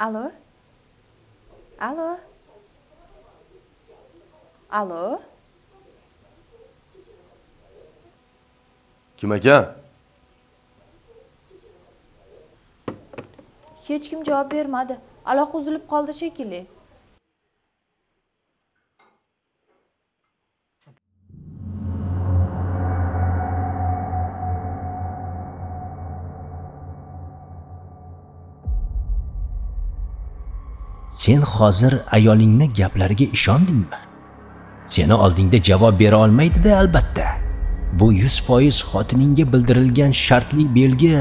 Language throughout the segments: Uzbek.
Alo? Alo? Alo? Kim ekan? Hech kim javob bermadi. Aloqa uzilib qoldi shekilli. Sen hozir ayolingning gaplariga ishondingmi? Seni oldingda javob bera olmaydi-da albatta. Bu 100% xotiningga bildirilgan shartli belgi.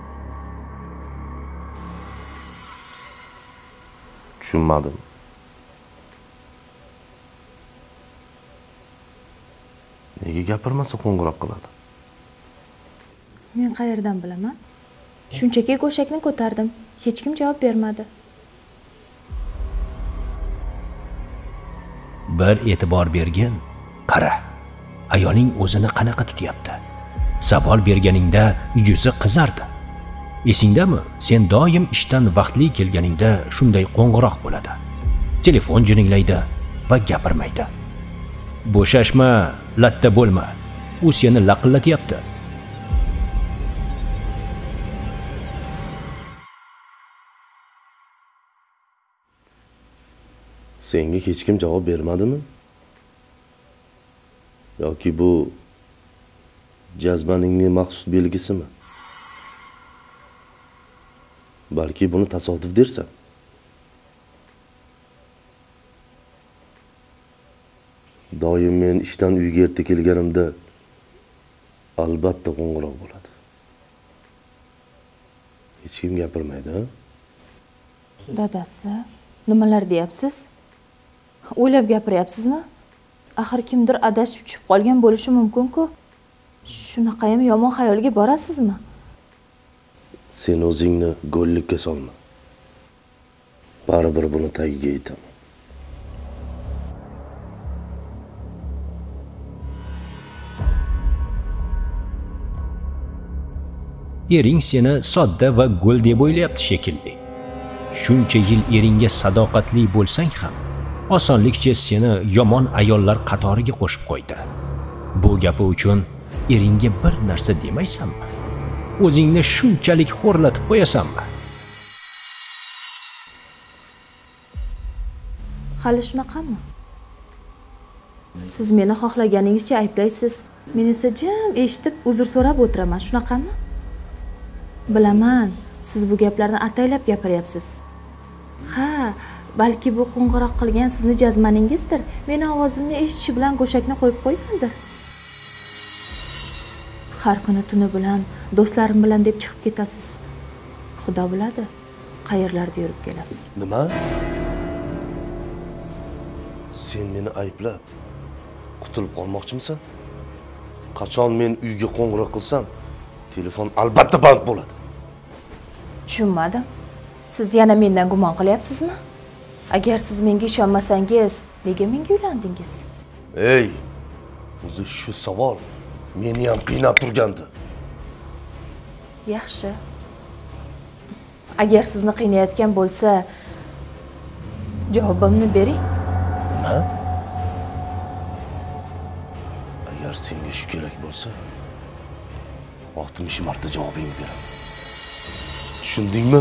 Tushunmadim. Nega gapirmasa qo'ng'iroq qiladi? Men qayerdan bilaman? Shunchaki go'shakni ko'tardim. Hech kim javob bermadi. Bir e'tibor bergin, qara. Ayoling o'zini qanaqa tutyapti? Savol berganingda yuzi qizardi. Esingdami? Sen doim ishdan vaqtli kelganingda shunday qo'ng'iroq bo'ladi. Telefon jininglaydi va gapirmaydi. Bo'shashma, latta bo'lma. U seni laqillatyapti. Senga hech kim javob bermadimi? Yoki bu jazmaningning maxsus belgisimi? Balki buni tasodif dersan. Doim men ishdan uyga erta kelganimda albatta qo'ng'iroq bo'ladi. Hech kim gapirmaydi, ha? Dadasi, nimalar deyapsiz? O'ylab gapiryapsizmi? Axir kimdir adashib tushib qolgan bo'lishi mumkin-ku. Shunaqa ham yomon xayolga borasizmi? Sen o'zingni go'llikka solma. Baribir buni tagiga yetaman. Ering seni sodda va go'l deb o'ylayapti shekilli. Shuncha yil eringga sadoqatli bo'lsang ham, osonlikcha seni yomon ayollar qatoriga qo'shib qo'ydi. Bu gapi uchun eringga bir narsa demaysanmi? O'zingni shunchalik xo'rlatib qo'yasanmi? Hali shunaqami? Siz meni xohlaganingizcha ayblaysiz. Men esa jim eshitib uzr so'rab o'tiraman, shunaqami? Bilaman, siz bu gaplarni ataylab gapiryapsiz. Ha, balki bu qo'ng'iroq qilgan sizni jazmaningizdir. Meni ovozimni eshitishi bilan go'shakni qo'yib qo'ygandir. Har kuni tuni bilan, do'stlarim bilan deb chiqib ketasiz. Xudo biladi, qayerlarda yurib kelasiz. Nima? Sen meni ayblab qutulib qolmoqchimisan? Qachon men uyga qo'ng'iroq qilsam, telefon albatta band bo'ladi. Tushunmadim. Siz yana mendan gumon qilyapsizmi? Agar siz menga ishonmasangiz, nega menga uylandingiz? Ey, o'zi shu savol meni ham qiynab turgandi. Yaxshi. Agar sizni qiynayotgan bo'lsa, javobimni bering. Nima? Agar senga shu kerak bo'lsa, 60 marta javobingni beraman. Tushundingmi?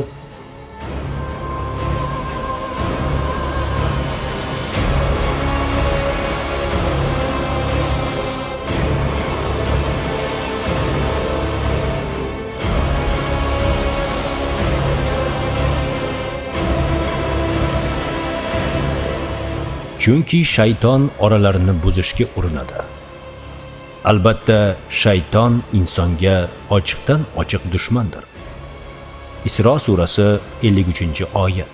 Chunki shayton oralarini buzishga urinadi. Albatta, shayton insonga ochiqdan ochiq dushmandir. Isro surasi 53-oyat.